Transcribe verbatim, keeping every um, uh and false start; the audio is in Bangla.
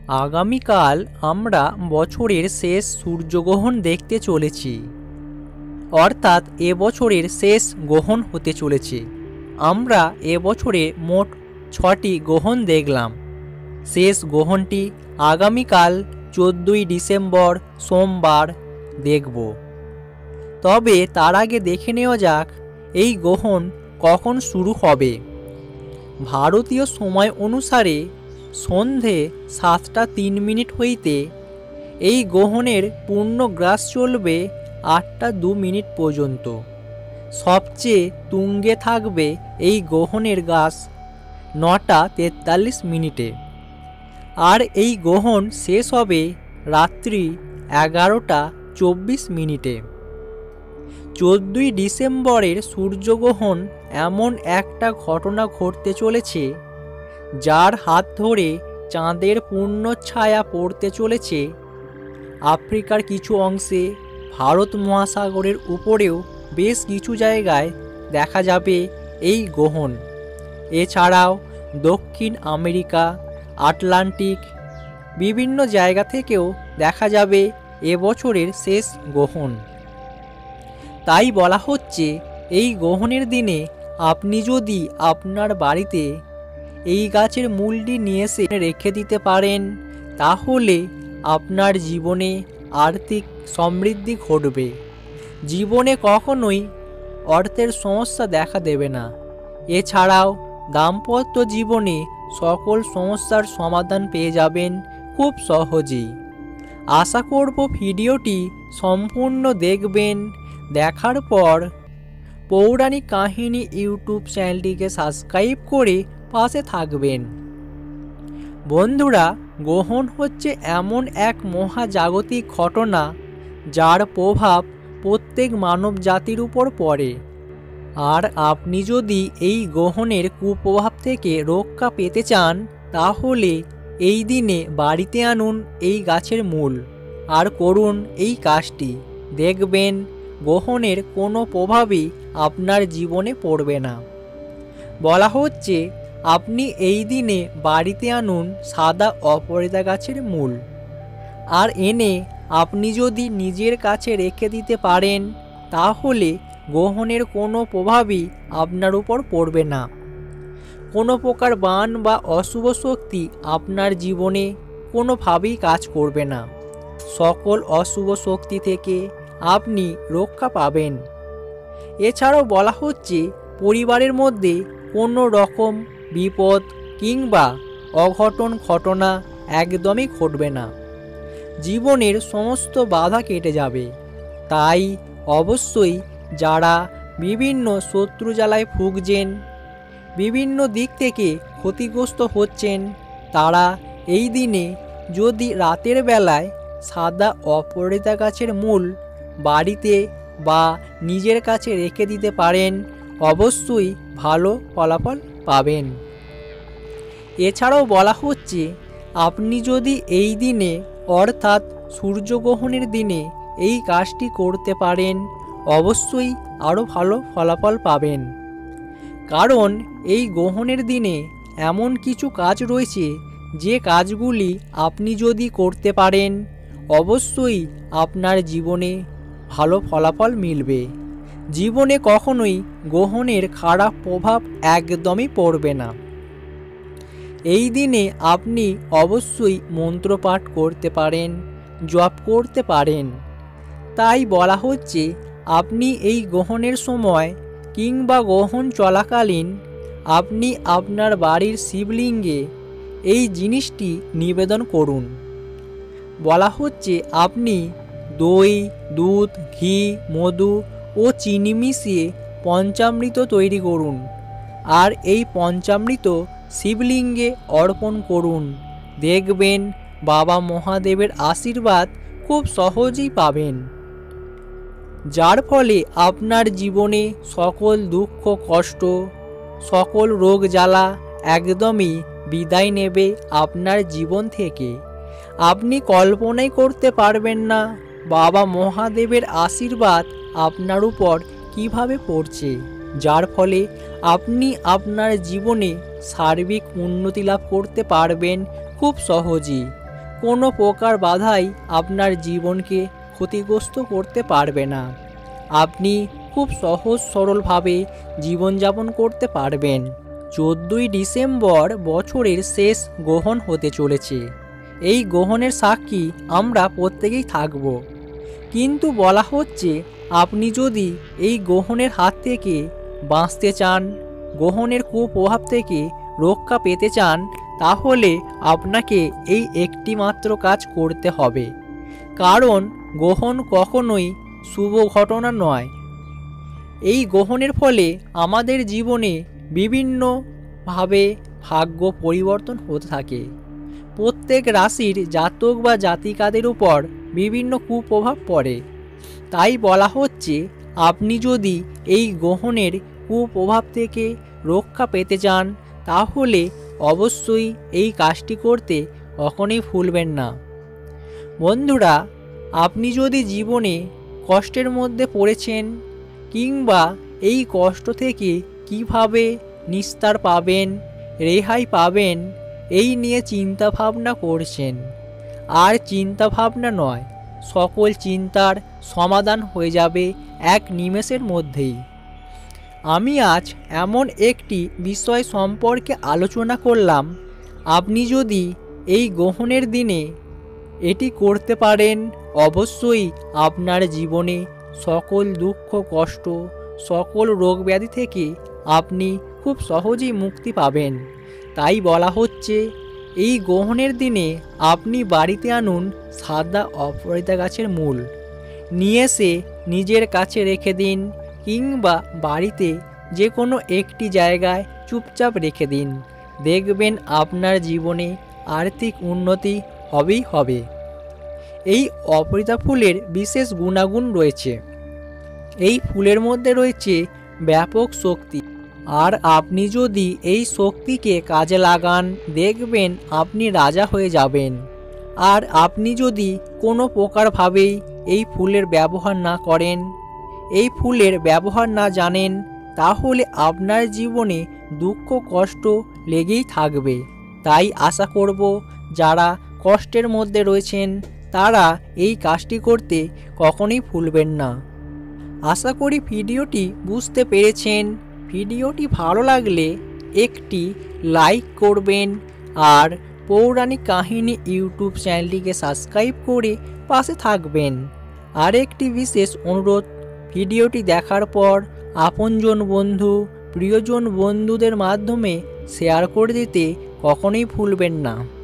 আগামীকাল আমরা বছরের শেষ সূর্যগ্রহণ দেখতে চলেছি, অর্থাৎ এবছরের শেষ গ্রহণ হতে চলেছে। আমরা এবছরে মোট ছটি গ্রহণ দেখলাম। শেষ গ্রহণটি আগামীকাল চোদ্দোই ডিসেম্বর সোমবার দেখব। তবে তার আগে দেখে নেওয়া যাক এই গ্রহণ কখন শুরু হবে। ভারতীয় সময় অনুসারে সন্ধে সাতটা তিন মিনিট হইতে এই গ্রহণের পূর্ণগ্রাস চলবে আটটা দু মিনিট পর্যন্ত। সবচেয়ে তুঙ্গে থাকবে এই গ্রহণের গ্রাস নটা তেতাল্লিশ মিনিটে, আর এই গ্রহণ শেষ হবে রাত্রি এগারোটা চব্বিশ মিনিটে। চোদ্দোই ডিসেম্বরের সূর্যগ্রহণ এমন একটা ঘটনা ঘটতে চলেছে যার হাত ধরে চাঁদের পূর্ণ ছায়া পড়তে চলেছে। আফ্রিকার কিছু অংশে, ভারত মহাসাগরের উপরেও বেশ কিছু জায়গায় দেখা যাবে এই গ্রহণ। এছাড়াও দক্ষিণ আমেরিকা, আটলান্টিক বিভিন্ন জায়গা থেকেও দেখা যাবে এবছরের শেষ গ্রহণ। তাই বলা হচ্ছে এই গ্রহণের দিনে আপনি যদি আপনার বাড়িতে এই গাছের মূলটি নিয়ে এসে রেখে দিতে পারেন, তাহলে আপনার জীবনে আর্থিক সমৃদ্ধি ঘটবে। জীবনে কখনোই অর্থের সমস্যা দেখা দেবে না। এছাড়াও দাম্পত্য জীবনে সকল সমস্যার সমাধান পেয়ে যাবেন খুব সহজেই। আশা করব ভিডিওটি সম্পূর্ণ দেখবেন। দেখার পর পৌরাণিক কাহিনী ইউটিউব চ্যানেলটিকে সাবস্ক্রাইব করে পাশে থাকবেন। বন্ধুরা, গ্রহণ হচ্ছে এমন এক মহাজাগতিক ঘটনা যার প্রভাব প্রত্যেক মানব জাতির উপর পড়ে। আর আপনি যদি এই গ্রহণের কুপ্রভাব থেকে রক্ষা পেতে চান, তাহলে এই দিনে বাড়িতে আনুন এই গাছের মূল আর করুন এই কাজটি। দেখবেন গ্রহণের কোনো প্রভাবই আপনার জীবনে পড়বে না। বলা হচ্ছে আপনি এই দিনে বাড়িতে আনুন সাদা অপরাজিতা গাছের মূল, আর এনে আপনি যদি নিজের কাছে রেখে দিতে পারেন, তাহলে গ্রহণের কোনো প্রভাবই আপনার উপর পড়বে না। কোনো প্রকার বান বা অশুভ শক্তি আপনার জীবনে কোনোভাবেই কাজ করবে না। সকল অশুভ শক্তি থেকে আপনি রক্ষা পাবেন। এছাড়াও বলা হচ্ছে পরিবারের মধ্যে কোনো রকম বিপদ কিংবা অঘটন ঘটনা একদমই ঘটবে না। জীবনের সমস্ত বাধা কেটে যাবে। তাই অবশ্যই যারা বিভিন্ন শত্রু জ্বালায় ভুগছেন, বিভিন্ন দিক থেকে ক্ষতিগ্রস্ত হচ্ছেন, তারা এই দিনে যদি রাতের বেলায় সাদা অপরাজিতা গাছের মূল বাড়িতে বা নিজের কাছে রেখে দিতে পারেন, অবশ্যই ভালো ফলাফল পাবেন। এছাড়াও বলা হচ্ছে আপনি যদি এই দিনে অর্থাৎ সূর্যগ্রহণের দিনে এই কাজটি করতে পারেন, অবশ্যই আরও ভালো ফলাফল পাবেন। কারণ এই গ্রহণের দিনে এমন কিছু কাজ রয়েছে যে কাজগুলি আপনি যদি করতে পারেন, অবশ্যই আপনার জীবনে ভালো ফলাফল মিলবে। জীবনে কখনোই গ্রহণের খারাপ প্রভাব একদমই পড়বে না। এই দিনে আপনি অবশ্যই মন্ত্রপাঠ করতে পারেন, জপ করতে পারেন। তাই বলা হচ্ছে আপনি এই গ্রহণের সময় কিংবা গ্রহণ চলাকালীন আপনি আপনার বাড়ির শিবলিঙ্গে এই জিনিসটি নিবেদন করুন। বলা হচ্ছে আপনি দই, দুধ, ঘি, মধু ও চিনি মিশিয়ে পঞ্চামৃত তৈরি করুন, আর এই পঞ্চামৃত শিবলিঙ্গে অর্পণ করুন। দেখবেন বাবা মহাদেবের আশীর্বাদ খুব সহজেই পাবেন, যার ফলে আপনার জীবনে সকল দুঃখ কষ্ট, সকল রোগ জ্বালা একদমই বিদায় নেবে আপনার জীবন থেকে। আপনি কল্পনাই করতে পারবেন না বাবা মহাদেবের আশীর্বাদ আপনার উপর কিভাবে পড়ছে, যার ফলে আপনি আপনার জীবনে সার্বিক উন্নতি লাভ করতে পারবেন খুব সহজেই। কোনো প্রকার বাধাই আপনার জীবনকে ক্ষতিগ্রস্ত করতে পারবে না। আপনি খুব সহজ সরলভাবে জীবনযাপন করতে পারবেন। চোদ্দোই ডিসেম্বর বছরের শেষ গ্রহণ হতে চলেছে। এই গ্রহণের সাক্ষী আমরা প্রত্যেকেই থাকব। কিন্তু বলা হচ্ছে, আপনি যদি এই গ্রহণের হাত থেকে বাঁচতে চান, গ্রহণের কুপ্রভাব থেকে রক্ষা পেতে চান, তাহলে আপনাকে এই একটি মাত্র কাজ করতে হবে। কারণ গ্রহণ কখনোই শুভ ঘটনা নয়। এই গ্রহণের ফলে আমাদের জীবনে বিভিন্নভাবে ভাগ্য পরিবর্তন হতে থাকে। প্রত্যেক রাশির জাতক বা জাতিকাদের উপর বিভিন্ন কুপ্রভাব পড়ে। তাই বলা হচ্ছে, আপনি যদি এই গ্রহণের কুপ্রভাব থেকে রক্ষা পেতে চান, তাহলে অবশ্যই এই কাজটি করতে কখনোই ভুলবেন না। বন্ধুরা, আপনি যদি জীবনে কষ্টের মধ্যে পড়েছেন কিংবা এই কষ্ট থেকে কিভাবে নিস্তার পাবেন, রেহাই পাবেন, এই নিয়ে চিন্তা ভাবনা করছেন, আর চিন্তা ভাবনা নয়, সকল চিন্তার সমাধান হয়ে যাবে এক নিমেষের মধ্যেই। আমি আজ এমন একটি বিষয় সম্পর্কে আলোচনা করলাম, আপনি যদি এই গ্রহণের দিনে এটি করতে পারেন, অবশ্যই আপনার জীবনে সকল দুঃখ কষ্ট, সকল রোগ ব্যাধি থেকে আপনি খুব সহজেই মুক্তি পাবেন। তাই বলা হচ্ছে, এই গ্রহণের দিনে আপনি বাড়িতে আনুন সাদা অপরাজিতা গাছের মূল, নিয়ে এসে নিজের কাছে রেখে দিন, কিংবা বাড়িতে যে কোনো একটি জায়গায় চুপচাপ রেখে দিন। দেখবেন আপনার জীবনে আর্থিক উন্নতি হবেই হবে। এই অপরাজিতা ফুলের বিশেষ গুণাগুণ রয়েছে। এই ফুলের মধ্যে রয়েছে ব্যাপক শক্তি, আর আপনি যদি এই শক্তিকে কাজে লাগান, দেখবেন আপনি রাজা হয়ে যাবেন। আর আপনি যদি কোনো প্রকারভাবেই এই ফুলের ব্যবহার না করেন, এই ফুলের ব্যবহার না জানেন, তাহলে আপনার জীবনে দুঃখ কষ্ট লেগেই থাকবে। তাই আশা করব, যারা কষ্টের মধ্যে রয়েছেন তারা এই কাজটি করতে কখনোই ভুলবেন না। আশা করি ভিডিওটি বুঝতে পেরেছেন। ভিডিওটি ভালো লাগলে একটি লাইক করবেন, আর পৌরাণিক কাহিনী ইউটিউব চ্যানেলটিকে সাবস্ক্রাইব করে পাশে থাকবেন। আর একটি বিশেষ অনুরোধ, ভিডিওটি দেখার পর আপনজন বন্ধু, প্রিয়জন বন্ধুদের মাধ্যমে শেয়ার করে দিতে কখনোই ভুলবেন না।